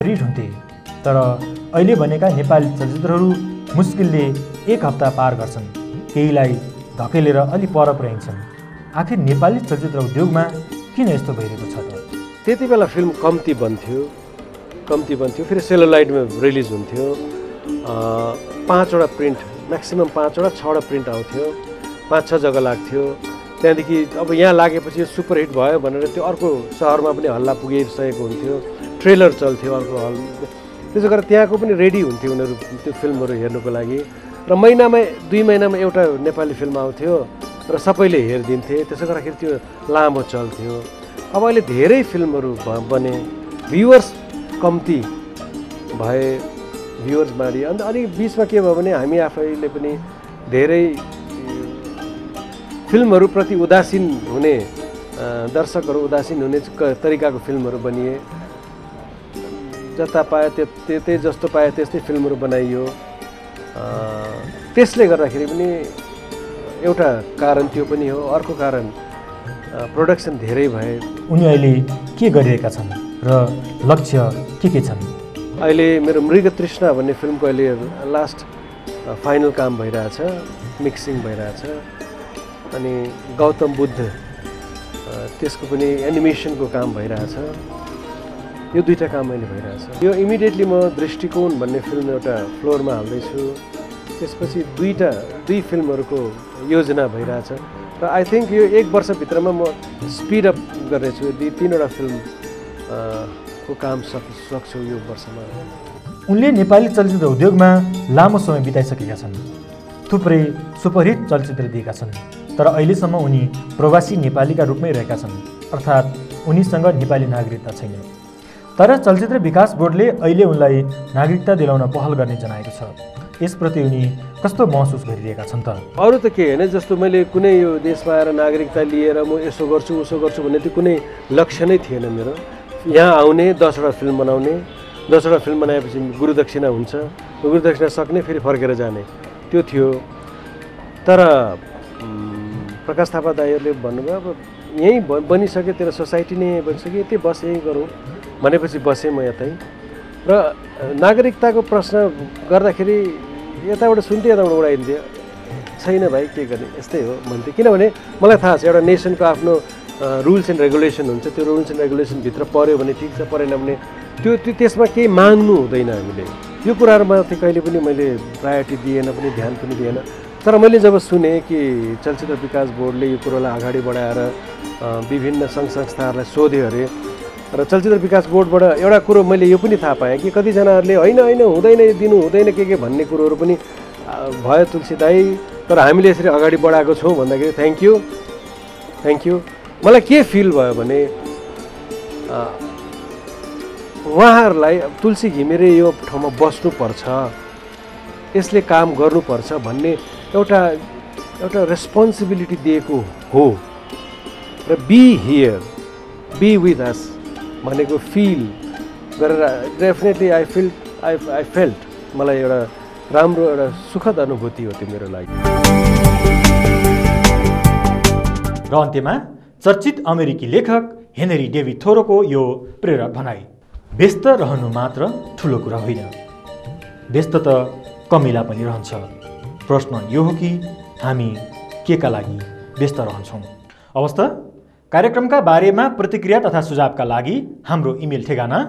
Hit हुन्थे। तर अहिले बनेका नेपाली चलचित्रहरू मुस्किलले 1 हप्ता पार गर्छन्, केहीलाई धकेलेर अलि पर पुर्याइन्छन्। आखिर नेपाली चलचित्र उद्योगमा किन यस्तो भइरहेको छ त? त्यति बेला फिल्म कम्ती बन्थ्यो, फेरि सेलुलाइडमा रिलिज हुन्थ्यो। 5वटा प्रिन्ट, म्याक्सिमम 5वटा 6वटा प्रिन्ट आउँथ्यो, 5-6 जग्गा लाग्थ्यो। त्यहाँदेखि अब यहाँ लागेपछि सुपरहिट भयो भनेर त्यो अर्को सहरमा पनि हल्ला पुगिसकेको हुन्थ्यो, ट्रेलर चल्थ्यो अर्को हल। त्यसो गरेर त्यहाँको पनि रेडी हुन्थ्यो उनीहरू त्यो फिल्महरू हेर्नुको लागि। र महिनामा 2 महिनामा एउटा नेपाली फिल्म आउँथ्यो र सबैले हेरिदिन्थे। त्यसो गर्दाखेरि त्यो लामो चल्थ्यो। अब अहिले धेरै फिल्महरू बने, भ्युवर्स कम्ती भए, भ्युवर्स मारी। अन्त अनि बिचमा के भयो भने हामी आफैले पनि धेरै फिल्महरूप्रति उदासीन हुने, दर्शकहरू उदासीन हुने तरिकाको फिल्महरू बनिए। जता पाए त्यतै जस्तो पाए त्यस्तै फिल्महरू बनाइयो। त्यसले गर्दाखेरि पनि एउटा कारण त्यो पनि हो। अर्को कारण प्रोडक्सन धेरै भए। उनी अहिले के गरिरहेका छन् र लक्ष्य के छन्? अहिले मेरो मृगतृष्णा भन्ने फिल्मको अहिले लास्ट फाइनल काम भइरहेछ, मिक्सिङ भइरहेछ। अनि गौतम बुद्ध त्यसको पनि एनिमेसनको काम भइरहेछ। यो 2टा काम अहिले भइरहेछ। यो इमिडिएटली म दृष्टिकोण भन्ने फिल्म एउटा फ्लोरमा हाल्दैछु। त्यसपछि 2 फिल्महरूको योजना भइरहेछ र आई थिङ्क यो 1 वर्षभित्रमा म स्पिड अप गर्नेछु। 3वटा फिल्म को काम सक्छु यो वर्षमा। उनले नेपाली चलचित्र उद्योगमा लामो समय बिताइसकेका छन्, थुप्रै सुपरहिट चलचित्र दिएका छन्। तर अहिलेसम्म उनी प्रवासी नेपालीका रूपमै रहेका छन्, अर्थात् उनीसँग नेपाली नागरिकता छैन। तर चलचित्र विकास बोर्डले अहिले उनलाई नागरिकता दिलाउन पहल गर्ने जनाएको छ। यसप्रति उनी कस्तो महसुस गरिरहेका छन् त? अरू त के होइन, जस्तो मैले कुनै यो देशमा आएर नागरिकता लिएर म यसो गर्छु उसो गर्छु भन्ने त्यो कुनै लक्ष्य नै थिएन मेरो। यहाँ आउने, 10वटा फिल्म बनाउने, 10वटा फिल्म बनाएपछि गुरुदक्षिणा हुन्छ, गुरुदक्षिणा सक्ने फेरि फर्केर जाने, त्यो थियो। तर प्रकाश थापा दाइहरूले भन्नुभयो अब यहीँ बनिसक्यो, तेरो सोसाइटी नै बनिसक्यो, यतै बस, यहीँ गरौँ भनेपछि बसेँ म यतै। र नागरिकताको प्रश्न गर्दाखेरि यताबाट सुन्थेँ, यताबाट उडाइन्थ्यो। छैन भाइ, के गर्ने, यस्तै हो भन्थेँ। किनभने मलाई थाहा छ एउटा नेसनको आफ्नो रुल्स एन्ड रेगुलेसन हुन्छ। त्यो रुल्स एन्ड रेगुलेसनभित्र पऱ्यो भने ठिक छ, परेन भने त्यसमा केही माग्नु हुँदैन हामीले। यो कुराहरूमा चाहिँ कहिले पनि मैले प्रायोरिटी दिएन पनि, ध्यान पनि दिएन। तर मैले जब सुने कि चलचित्र विकास बोर्डले यो कुरोलाई अगाडि बढाएर विभिन्न सङ्घ संस्थाहरूलाई सोध्यो अरे, र चलचित्र विकास बोर्डबाट एउटा कुरो मैले यो पनि थाहा पाएँ कि कतिजनाहरूले होइन हुँदैन, दिनु हुँदैन, के भन्ने कुरोहरू पनि भयो तुलसी दाई। तर हामीले यसरी अगाडि बढाएको छौँ भन्दाखेरि थ्याङ्क यू। मलाई के फिल भयो भने उहाँहरूलाई तुलसी घिमिरे यो ठाउँमा बस्नुपर्छ, यसले काम गर्नुपर्छ भन्ने एउटा रेस्पोन्सिबिलिटी दिएको हो। र be here, be with us भनेको फिल गरेर डेफिनेटली आई फेल्ट मलाई एउटा राम्रो एउटा सुखद अनुभूति हो त्यो मेरो लागि। र अन्त्यमा चर्चित अमेरिकी लेखक हेनरी डेभिड थोरोको यो प्रेरक भनाइ, व्यस्त रहनु मात्र ठुलो कुरा होइन, व्यस्त त कमिला पनि रहन्छ। प्रश्न यो हो कि हामी केका लागि व्यस्त रहन्छौँ? अवस्था कार्यक्रमका बारेमा प्रतिक्रिया तथा सुझावका लागि हाम्रो इमेल ठेगाना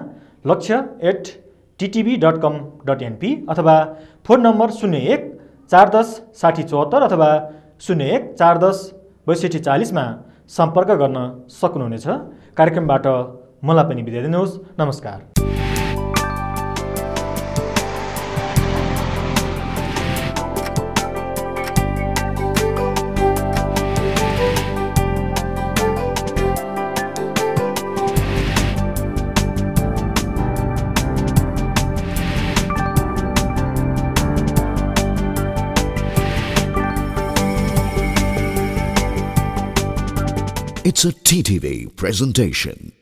लक्ष्य@ttv.com.np अथवा फोन नम्बर 01-410-6074 अथवा 01-410-6240 मा सम्पर्क गर्न सक्नुहुनेछ। कार्यक्रमबाट मलाई पनि बिदा दिनुहोस्। नमस्कार। It's a TTV presentation.